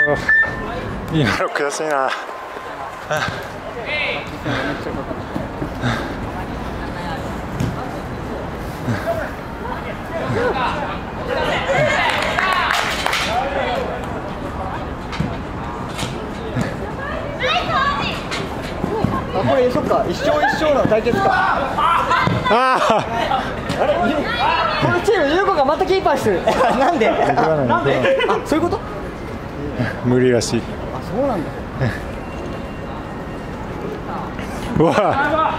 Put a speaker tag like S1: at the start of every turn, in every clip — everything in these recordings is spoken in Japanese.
S1: 今の悔しいな。
S2: あ、これそっか、一勝一勝の対決か。あれ、このチーム優子がまたキーパーしてる。なんで？なんで？あ、そういうこと？
S1: 無理らしい。
S2: あ、そうなんだ。
S1: うわ。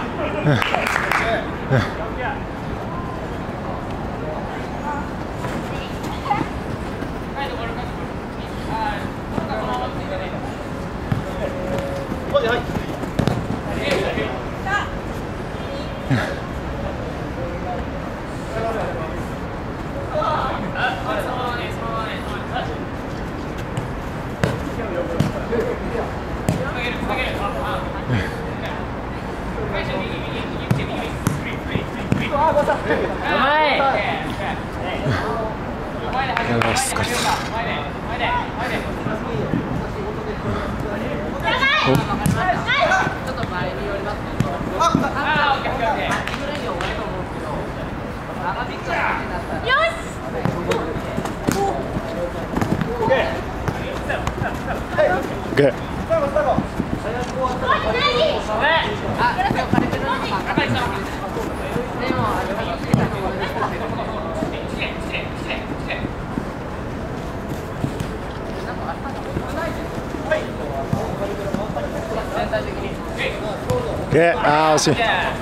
S1: あー惜しい。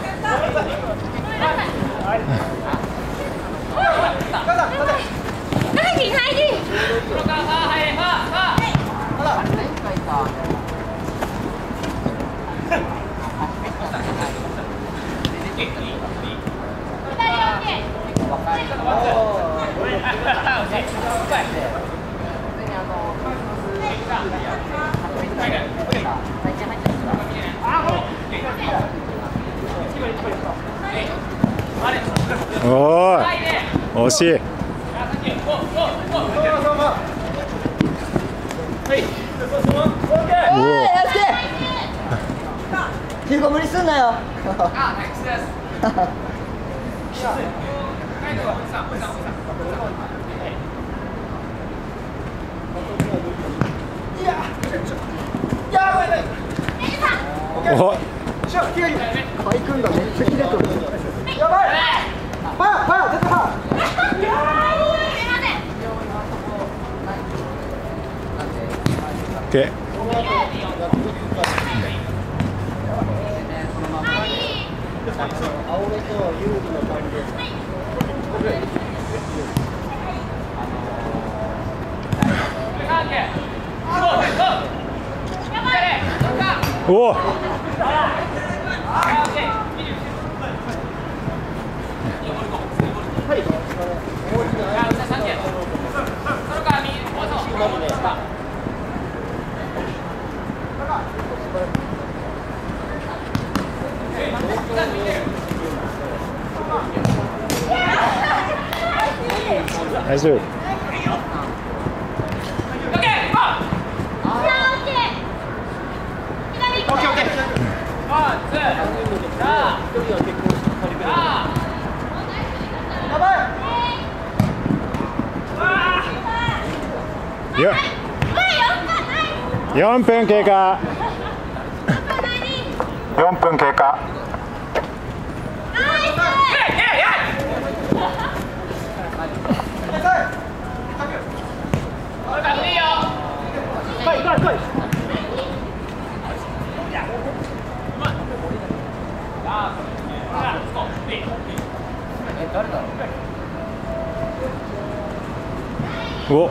S1: おーい、惜しい。
S2: 優子無理すんなよ。
S1: お、
S2: 海君がめっちゃ切れとる。やばい。パーパー出たパー。
S1: オッケー。おお。大丈夫。4分経過。4分経過。お。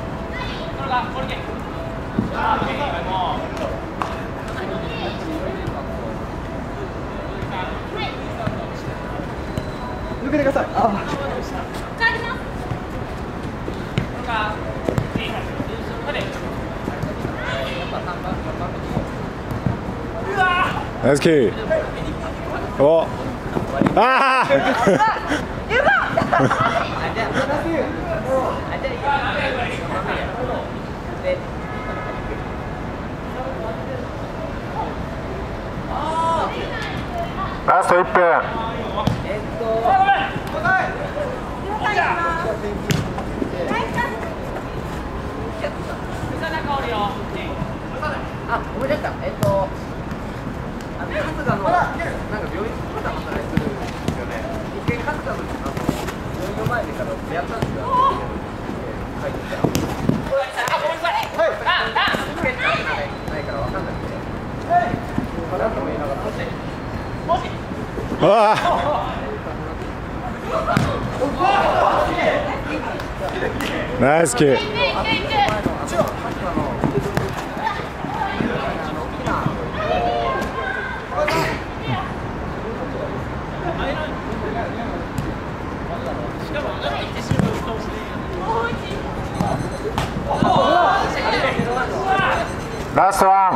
S2: 抜けてください。あ。
S1: ナイスキー。お。ああ。
S3: スト1分。
S2: あ、思い出した。春日のなんか病院まだ働いてるんですよね。一回春日の病院の前でからやったんですよ。書いてた。あ、ごめんなさい。はい。ないからわかんなくて。はい。なんとも言えなかった。
S1: ああナイスキー。
S3: ラストワン。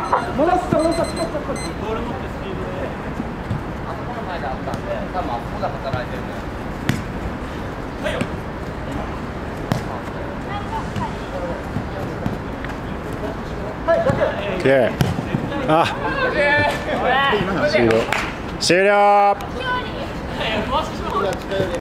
S1: あ終了。終了。